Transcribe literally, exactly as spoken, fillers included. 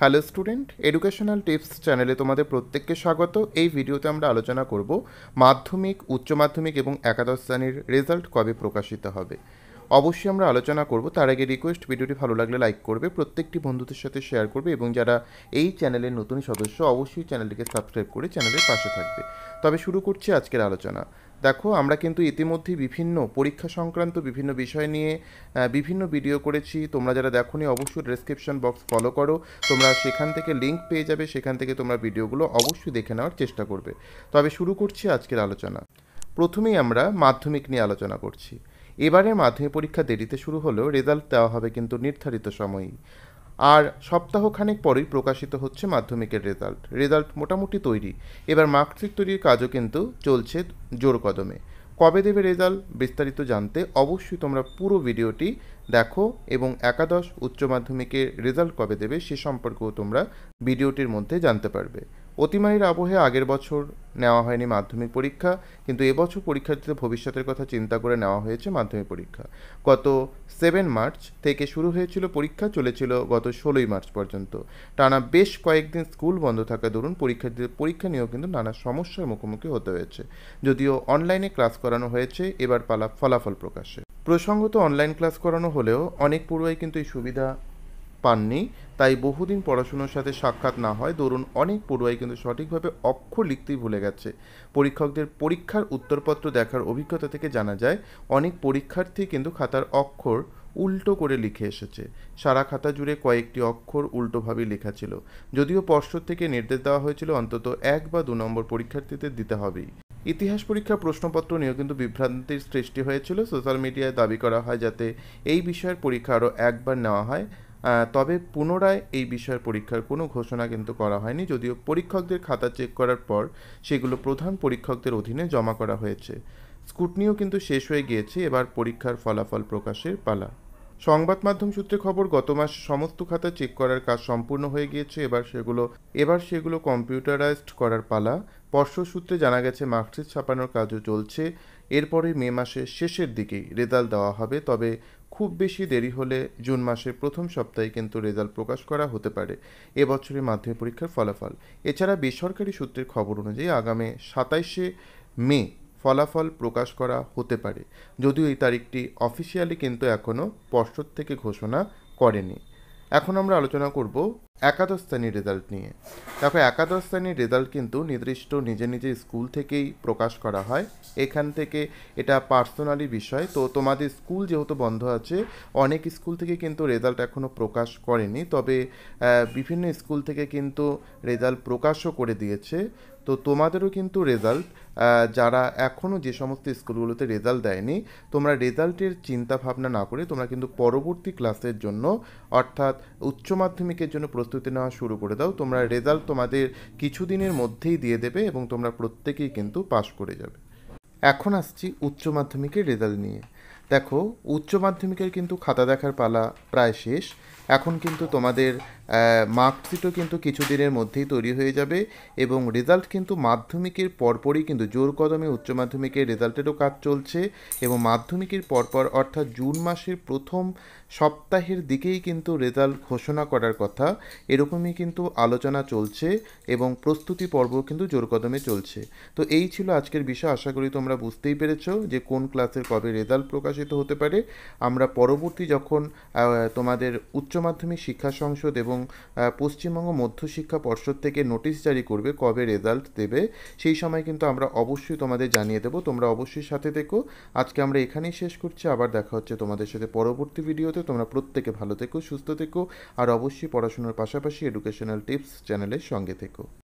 Hello student, educational tips চ্যানেলে তোমাদের প্রত্যেককে স্বাগত। এই ভিডিওতে আমরা আলোচনা করব মাধ্যমিক, উচ্চ মাধ্যমিক এবং একাদশ শ্রেণীর রেজাল্ট কবে প্রকাশিত হবে। অবশ্যই আমরা আলোচনা করব। তার আগে রিকোয়েস্ট, ভিডিওটি ভালো লাগলে লাইক করবে, প্রত্যেকটি বন্ধুদের সাথে শেয়ার করবে এবং যারা এই চ্যানেলের নতুন সদস্য অবশ্যই চ্যানেলটিকে সাবস্ক্রাইব করে চ্যানেলের পাশে থাকবে। তবে শুরু করছি আজকের আলোচনা। দেখো, আমরা কিন্তু ইতিমধ্যেই বিভিন্ন পরীক্ষা সংক্রান্ত বিভিন্ন বিষয় নিয়ে বিভিন্ন ভিডিও করেছি। তোমরা যারা দেখোনি অবশ্যই ডেসক্রিপশন বক্স ফলো করো, তোমরা সেখান থেকে লিঙ্ক পেয়ে যাবে, সেখান থেকে তোমরা ভিডিওগুলো অবশ্যই দেখে নেওয়ার চেষ্টা করবে। তবে শুরু করছি আজকের আলোচনা। প্রথমেই আমরা মাধ্যমিক নিয়ে আলোচনা করছি। এবারে মাধ্যমিক পরীক্ষা দেরিতে শুরু হলেও রেজাল্ট দেওয়া হবে কিন্তু নির্ধারিত সময়েই। আর সপ্তাহখানেক পরেই প্রকাশিত হচ্ছে মাধ্যমিকের রেজাল্ট। রেজাল্ট মোটামুটি তৈরি, এবার মার্কশিট তৈরির কাজও কিন্তু চলছে জোর কদমে। কবে দেবে রেজাল্ট বিস্তারিত জানতে অবশ্যই তোমরা পুরো ভিডিওটি দেখো এবং একাদশ উচ্চ মাধ্যমিকের রেজাল্ট কবে দেবে সে সম্পর্কেও তোমরা ভিডিওটির মধ্যে জানতে পারবে। অতিমারির আবহে আগের বছর নেওয়া হয়নি মাধ্যমিক পরীক্ষা, কিন্তু এবছর পরীক্ষার্থীদের ভবিষ্যতের কথা চিন্তা করে নেওয়া হয়েছে মাধ্যমিক পরীক্ষা। গত সেভেন মার্চ থেকে শুরু হয়েছিল পরীক্ষা, চলেছিল গত ষোলোই মার্চ পর্যন্ত। টানা বেশ কয়েকদিন স্কুল বন্ধ থাকা দরুন পরীক্ষার্থীদের পরীক্ষা নিয়েও কিন্তু নানা সমস্যার মুখোমুখি হতে হয়েছে। যদিও অনলাইনে ক্লাস করানো হয়েছে, এবার পালা ফলাফল প্রকাশে। প্রসঙ্গত অনলাইন ক্লাস করানো হলেও অনেক পড়ুয়াই কিন্তু এই সুবিধা পাননি, তাই বহুদিন পড়াশুনোর সাথে সাক্ষাৎ না হয় দরুন অনেক পড়ুয়াই কিন্তু সঠিকভাবে অক্ষর লিখতেই ভুলে গেছে। পরীক্ষকদের পরীক্ষার উত্তরপত্র দেখার অভিজ্ঞতা থেকে জানা যায় অনেক পরীক্ষার্থী কিন্তু খাতার অক্ষর উল্টো করে লিখে এসেছে। সারা খাতা জুড়ে কয়েকটি অক্ষর উল্টোভাবে লেখা ছিল, যদিও পর্ষদ থেকে নির্দেশ দেওয়া হয়েছিল অন্তত এক বা দু নম্বর পরীক্ষার্থীদের দিতে হবেই। ইতিহাস পরীক্ষার প্রশ্নপত্র নিয়েও কিন্তু বিভ্রান্তির সৃষ্টি হয়েছিল। সোশ্যাল মিডিয়ায় দাবি করা হয় যাতে এই বিষয়ের পরীক্ষা আরও একবার নেওয়া হয়, তবে পুনরায় এই বিষয়ের পরীক্ষার কোনো ঘোষণা কিন্তু করা হয়নি, যদিও পরীক্ষকদের খাতা চেক করার পর সেগুলো প্রধান পরীক্ষকদের অধীনে জমা করা হয়েছে। স্কুটনিও কিন্তু শেষ হয়ে গিয়েছে, এবার পরীক্ষার ফলাফল প্রকাশের পালা। সংবাদ মাধ্যম সূত্রে খবর, গত মাসে সমস্ত খাতা চেক করার কাজ সম্পূর্ণ হয়ে গিয়েছে, এবার সেগুলো এবার সেগুলো কম্পিউটারাইজড করার পালা। পর্ষদ সূত্রে জানা গেছে মার্কশিট ছাপানোর কাজও চলছে। এরপরে মে মাসের শেষের দিকেই রেজাল্ট দেওয়া হবে, তবে খুব বেশি দেরি হলে জুন মাসের প্রথম সপ্তাহে কিন্তু রেজাল্ট প্রকাশ করা হতে পারে এবছরের মাধ্যমিক পরীক্ষার ফলাফল। এছাড়া বেসরকারি সূত্রের খবর অনুযায়ী আগামী সাতাইশে মে ফলাফল প্রকাশ করা হতে পারে, যদিও এই তারিখটি অফিসিয়ালি কিন্তু এখনও পর্ষদ থেকে ঘোষণা করেনি। এখন আমরা আলোচনা করব একাদশ শ্রেণীর রেজাল্ট নিয়ে। দেখো, একাদশ শ্রেণীর রেজাল্ট কিন্তু নির্দিষ্ট নিজে নিজে স্কুল থেকেই প্রকাশ করা হয়। এখান থেকে এটা পার্সোনালি বিষয়, তো তোমাদের স্কুল যেহেতু বন্ধ আছে অনেক স্কুল থেকে কিন্তু রেজাল্ট এখনও প্রকাশ করেনি, তবে বিভিন্ন স্কুল থেকে কিন্তু রেজাল্ট প্রকাশও করে দিয়েছে। তো তোমাদেরও কিন্তু রেজাল্ট, যারা এখনও যে সমস্ত স্কুলগুলোতে রেজাল্ট দেয়নি, তোমরা রেজাল্টের চিন্তা ভাবনা না করে তোমরা কিন্তু পরবর্তী ক্লাসের জন্য অর্থাৎ উচ্চ মাধ্যমিকের জন্য প্রস্তুতি নেওয়া শুরু করে দাও। তোমরা রেজাল্ট তোমাদের কিছুদিনের মধ্যেই দিয়ে দেবে এবং তোমরা প্রত্যেকেই কিন্তু পাশ করে যাবে। এখন আসছি উচ্চ মাধ্যমিকের রেজাল্ট নিয়ে। দেখো, উচ্চ মাধ্যমিকের কিন্তু খাতা দেখার পালা প্রায় শেষ। এখন কিন্তু তোমাদের মার্কশিটও কিন্তু কিছুদিনের মধ্যেই তৈরি হয়ে যাবে এবং রেজাল্ট কিন্তু মাধ্যমিকের পরপরই কিন্তু জোর কদমে উচ্চ মাধ্যমিকের রেজাল্টেরও কাজ চলছে এবং মাধ্যমিকের পরপর অর্থাৎ জুন মাসের প্রথম সপ্তাহের দিকেই কিন্তু রেজাল্ট ঘোষণা করার কথা, এরকমই কিন্তু আলোচনা চলছে এবং প্রস্তুতি পর্ব কিন্তু জোর কদমে চলছে। তো এই ছিল আজকের বিষয়। আশা করি তোমরা বুঝতেই পেরেছ যে কোন ক্লাসের কবে রেজাল্ট প্রকাশিত হতে পারে। আমরা পরবর্তী যখন তোমাদের উচ্চ মাধ্যমিক শিক্ষা সংসদ এবং পশ্চিমবঙ্গ মধ্যশিক্ষা পর্ষদ থেকে নোটিশ জারি করবে কবে রেজাল্ট দেবে, সেই সময় কিন্তু আমরা অবশ্যই তোমাদের জানিয়ে দেবো। তোমরা অবশ্যই সাথে থেকো। আজকে আমরা এখানেই শেষ করছি, আবার দেখা হচ্ছে তোমাদের সাথে পরবর্তী ভিডিওতে। তোমরা প্রত্যেকে ভালো থেকো, সুস্থ থেকো আর অবশ্যই পড়াশোনার পাশাপাশি এডুকেশনাল টিপস চ্যানেলের সঙ্গে থেকো।